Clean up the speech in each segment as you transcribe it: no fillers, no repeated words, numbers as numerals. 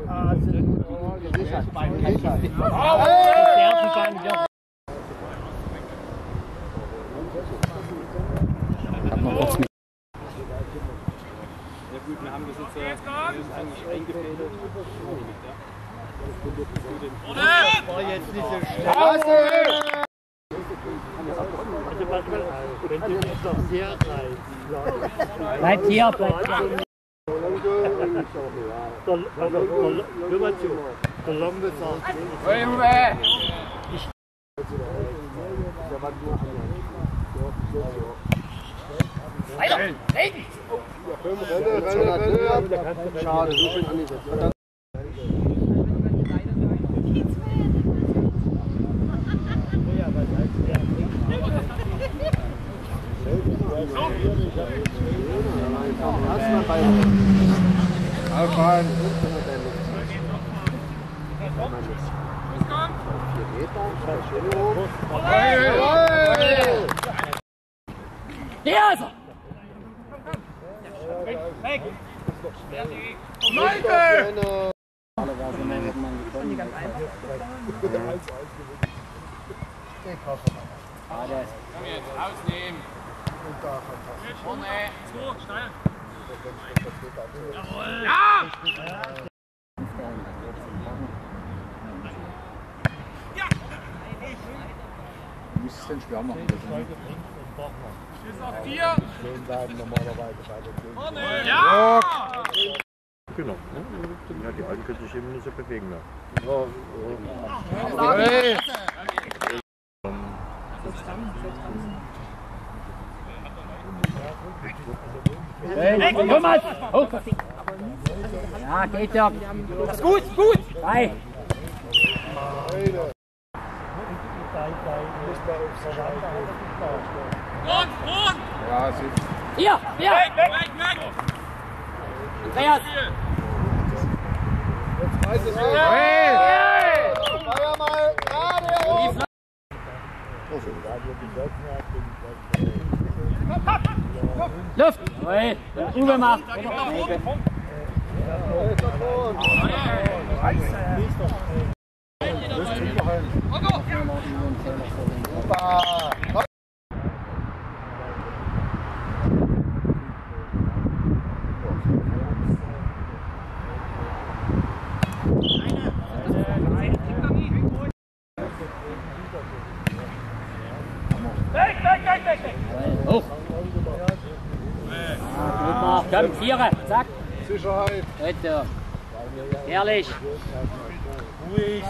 Ja gut, wir haben das jetzt eigentlich eingefädelt. War jetzt nicht so schnell. Bleibt hier, bleibt hier. Hör mal zu. Der Lombe sagt. Weiter! Regen! Schade, so schön angesetzt. Der ist er! Weg! Michael! Komm jetzt, rausnehmen! Vorne! So, schnell! Jawohl! Ja! Du musst es denn schwer machen. Bis auf 4! Vorne! Ja! Genau. Ja, die Alten können sich eben nicht so bewegen. Ne? Hey! Hey, komm mal! Hoch! Ja, geht ja. Das ist gut, gut! Drei! Rund! Ja, sie. Hier! Hier! Weg! Andreas! Jetzt weiß es wieder. Hey! Feuer mal gerade hoch! Luft! Jawohl! Uwe macht! Hoch! Gut gemacht, komm, Vierer, zack! Sicherheit! Bitte! Ehrlich! Ruhig!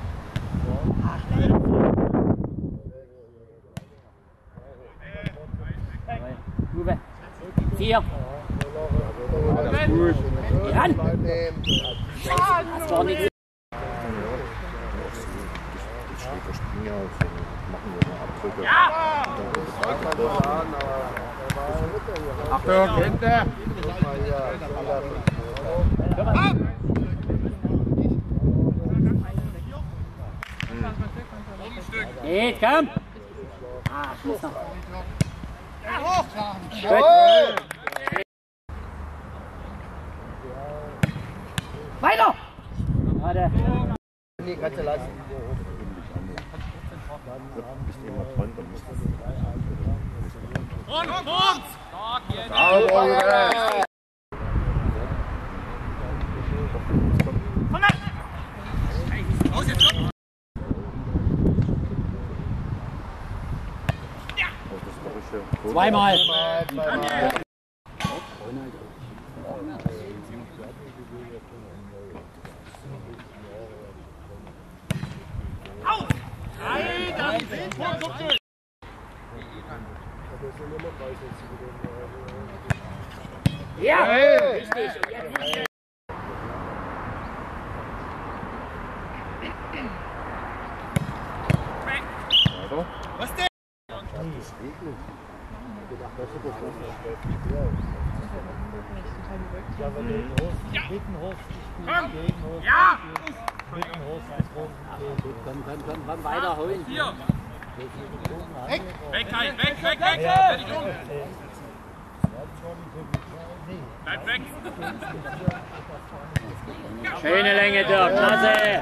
Uwe! 4! Gut! Ran! Das war nichts! Das steht der Springer auf. Machen wir mal Abdrücke. Ja! Achtung, hinter! Geht, komm! Ah, Schluss noch! Weiter! Warte! Nee, kannst du lassen. Bist immer dran, dann musst du. Rund! Stark jetzt! Komm weg! Los jetzt! Zweimal! Auf! Hey, dann ist Kubschütz! Ja! Hey! Richtig! Was denn? Ja! Komm, weiter holen. Hier! Weg, Kai! Weg! Dreh dich um! Bleib weg! Schöne Länge, Dirk, klasse!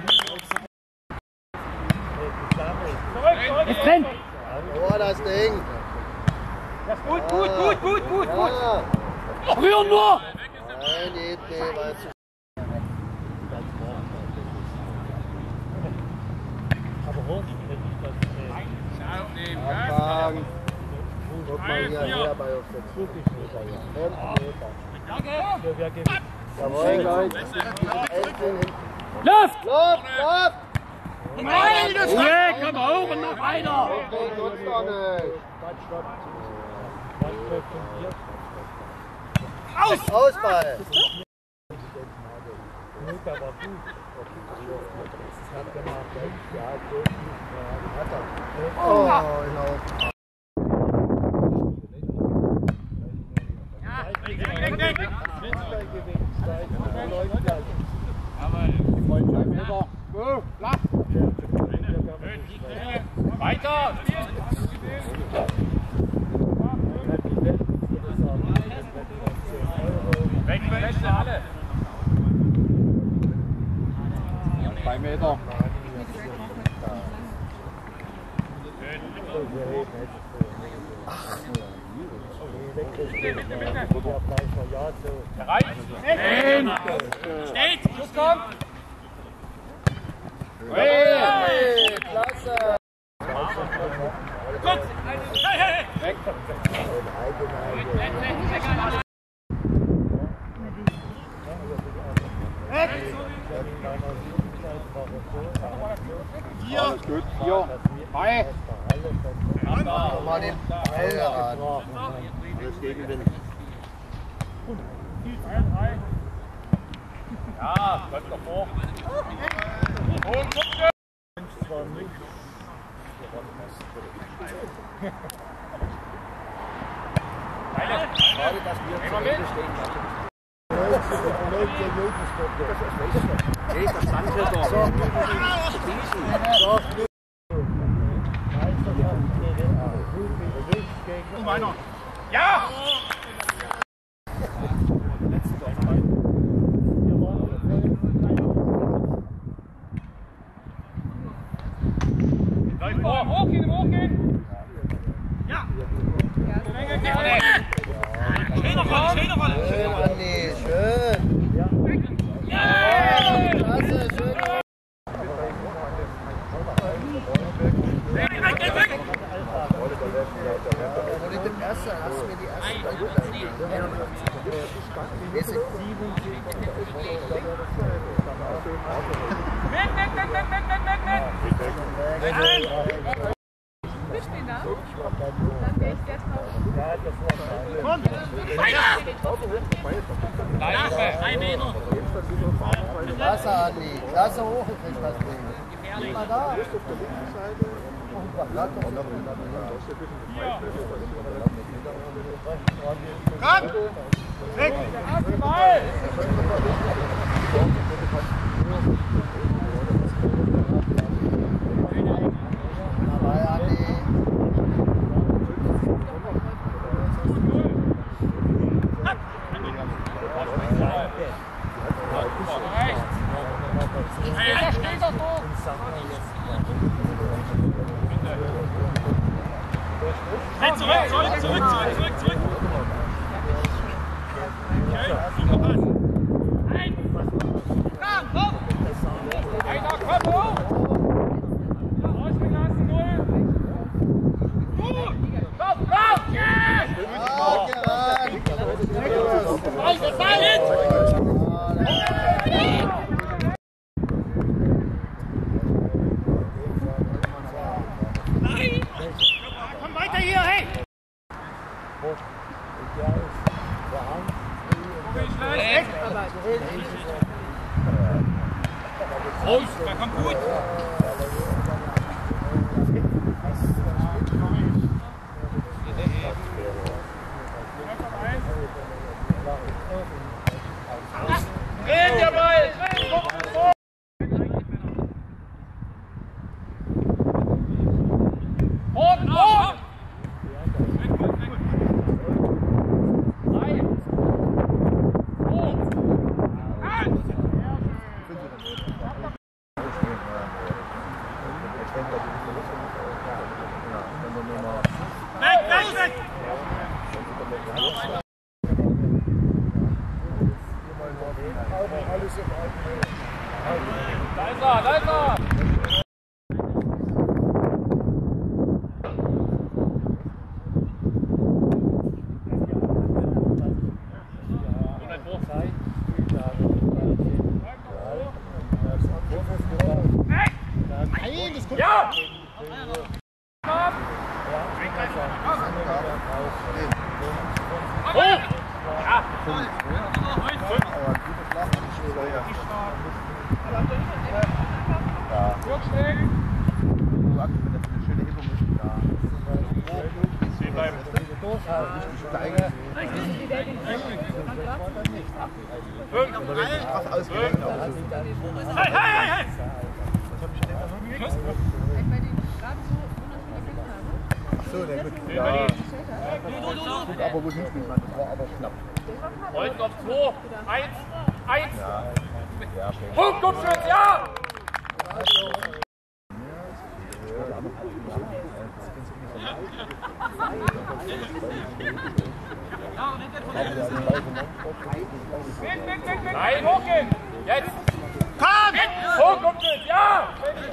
Ist drin! Oh, das Ding! Das ist gut, gut, gut, gut, gut, gut! Rühren nur! Nein, die Idee war zu. Abfangen. Guck mal hier, her bei uns jetzt. Jawohl. Luft! Luft, Luft! Nein, das Ruhe, komm hoch und noch weiter! Okay, tut's doch nicht. Aus! Ausball! Oh, genau. Weiter! Weg, alle! 2 Meter. Steht! Schuss kommt! Hey, klasse! Gut! Hey, hey! Weg! Hier. Alles gut. Hier. Hi. Mal den Ball ran. Das Gegenwind. Ja, bleib doch vor. Und guck! Schade, dass wir zu Ende stehen. Nee, das stand hier doch. Ja! Hochgehen, hochgehen! Ja! Schöner Rolle, schöner Rolle! Schön, Andi, schön! Ja! Klasse, schön! Wo liegt der Erste? Hast du mir die Erste? 81. Bist du da? Dann gehe ich jetzt noch. Weiter! 3 Meter! Klasse, Andi. Klasse hochgekriegt, das Ding. Guck mal da. Komm! Weg! Ball! Dabei, Andi. Hey, zurück! Okay, super Pass. Komm, hoch! Einer, komm hoch! Ausgelassen, 0. Gut! Komm, raus! Komm weiter hier, hey! Raus, der kommt gut! Drehen der Ball! Und! Aber wo sind wir? Das war aber knapp. Rollen auf 2, 1. Punkt, Kubschütz, ja! Nein, hochgehen! Jetzt! Komm! Punkt, Kubschütz, ja!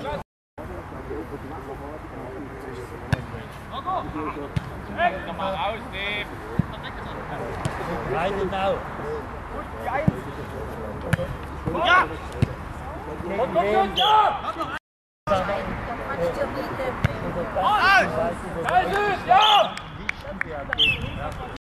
Nochmal rausnehmen! Heidenau. Ja! Und Kubschütz, ja! Ja!